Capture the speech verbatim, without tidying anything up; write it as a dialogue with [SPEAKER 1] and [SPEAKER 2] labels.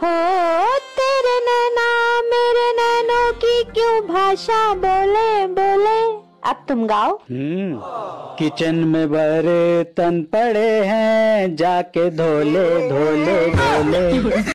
[SPEAKER 1] हो तेरे नैना मेरे नैनों की क्यों भाषा बोले बोले। अब तुम गाओ।
[SPEAKER 2] हम्म किचन में बर्तन पड़े हैं, जाके धोले धोले धोले।